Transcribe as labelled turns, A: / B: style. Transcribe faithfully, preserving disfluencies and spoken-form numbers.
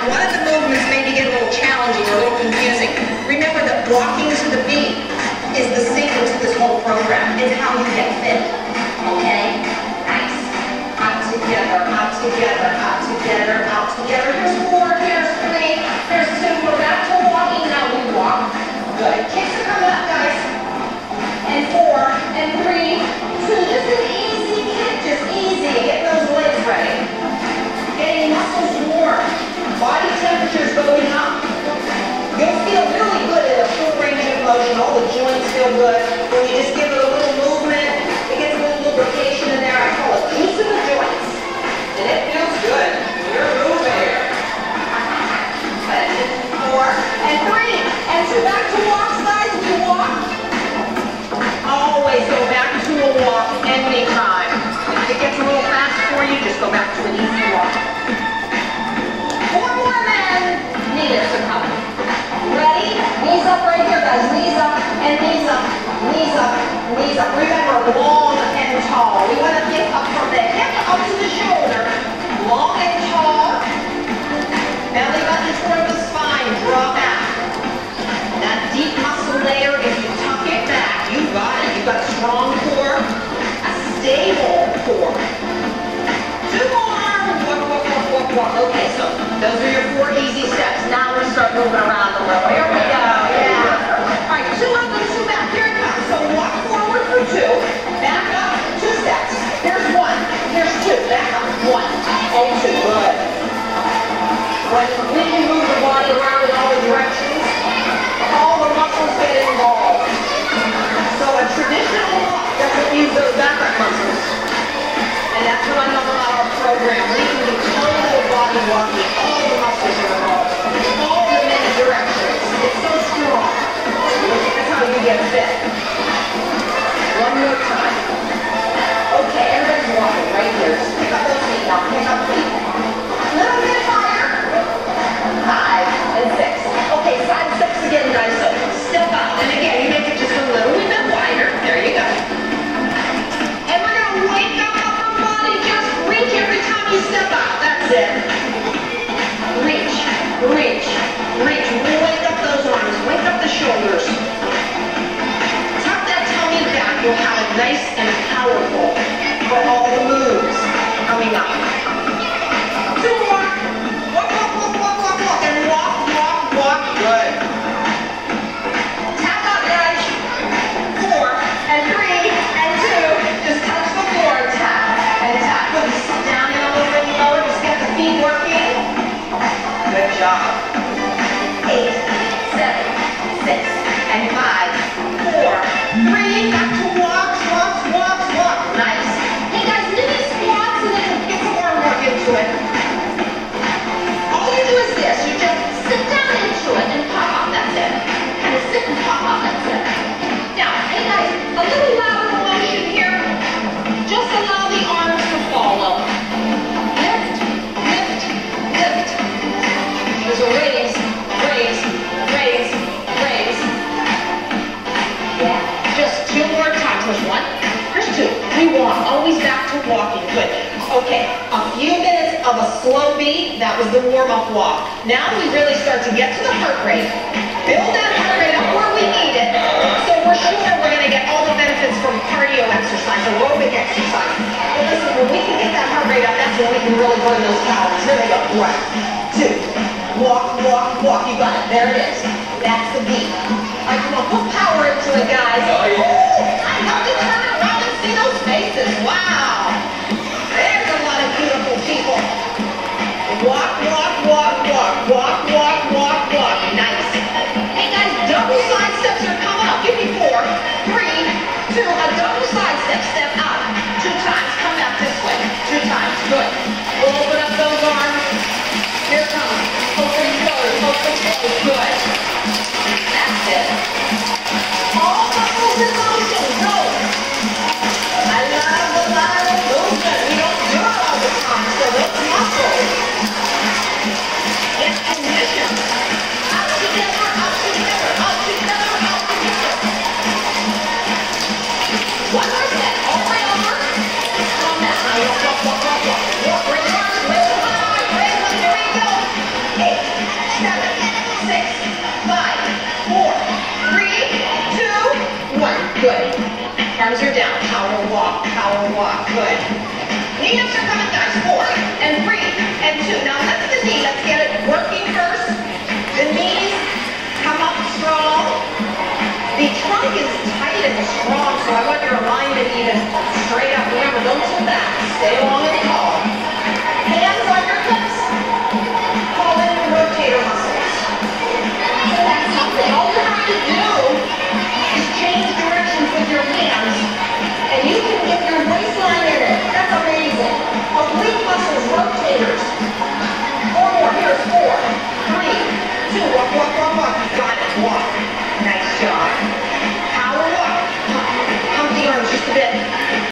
A: one of the movements maybe get a little challenging or a little confusing. Remember that walking to the beat is the secret to this whole program. It's how you get fit. Okay? Nice. Up together, up together, up together, up together. Here's four, here's three, here's two. We're back to walking. Now we walk. Good. Kicks are coming up, guys. And four, and three, two. Just an easy kick, just easy. Get those legs ready. Getting muscles warm. Body temperature's going up. You'll feel really good in a full range of motion. All the joints feel good. When you just give it a little movement, it gets a little lubrication in there. I call it juice in the joints. And it feels good. You're moving here. Four, and three, and two. Back to walks, guys. We walk. Always go back to a walk anytime. If it gets a little fast for you, just go back to an easy walk. Four more men. Knees are coming. Ready? Knees up right here, guys. Knees up and knees up. Knees up, knees up. Remember, long and tall. We want to get up from the hip up to the shoulder. Long and tall. Belly button toward the spine. Draw back. That deep muscle layer, if you tuck it back, you got it. You've got a strong core, a stable core. Two more. Walk, walk, walk, walk, walk. Okay, so those are your four easy steps. Now we start moving around a little. Here we go. Yeah. All right, two up and two back. Here it comes. So walk forward for two. Back up. Two steps. Here's one. Here's two. Back up. One and two. Good. When we can move the body around in all the directions, all the muscles get involved. So a traditional walk doesn't use those backup muscles. And that's what I love about our program. We can do total body walking. All the muscles are involved. All the many directions. It's so strong. That's how you get fit. One more time. Okay, everybody's walking right here. Just pick up those feet now. Pick up feet. A little bit higher. Five and six. Okay, side steps again, guys. So step up. And again, you make it just a little bit wider. There you go. And we're going to wake up upper body. Just reach every time you step out. That's it. Reach, reach, reach. Wake up those arms. Wake up the shoulders. Tuck that tummy back. You'll have it nice and powerful for all the moves coming up. Two more. Walk, walk, walk, walk, walk, walk. And walk, walk, walk. Good. Tap up, guys. Four, and three, and two. Just touch the floor and tap. And tap. Good. Sit down in a little bit lower. Just get the feet working. Good job. Eight, seven, six, and five, four, three. Back to walks, walks, walks, walks. Nice. Hey, guys, mini squats and then get some arm work into it. All you do is this. You just sit down into it and pop up. That's it. Kind of sit and pop up. That's it. Now, hey, guys, a little louder motion here. Just allow the arms to follow. Lift, lift, lift. There's a raise, raise, raise, raise. Yeah. Just two more times. There's one. There's two. We walk. Always back to walking. Good. Okay. A few minutes of a slow beat. That was the warm-up walk. Now we really start to get to the heart rate. Build that heart rate up where we need it. So we're sure we're going to get all the benefits from cardio exercise, aerobic exercise. But listen, when we can get that heart rate up, that's when we can really burn those calories. Here we go. One, two. Walk, walk, walk. You got it. There it is. That's the beat. All right, come on. Put power into it, guys. Oh, yeah. Ooh, I have to turn around and see those faces. Wow. There's a lot of beautiful people. Walk, walk, walk, walk. Walk, walk, walk, walk. Nice. Hey, guys, double side steps are coming up. Give me four, three, two. A double side step. Step out. Two times. Come back this way. Two times. Good. We'll open up those arms. Here it comes. Open, close, open, close. Good. That's it. All muscles in motion. Go. I love the lateral movement. We don't do it all the time. So those muscles get conditioned. Power walk, power walk. Good. Knee ups are coming, guys. Four, and three, and two. Now lift the knee. Let's get it working first. The knees come up strong. The trunk is tight and strong, so I want your alignment even straight up. Remember, don't tilt back. Stay along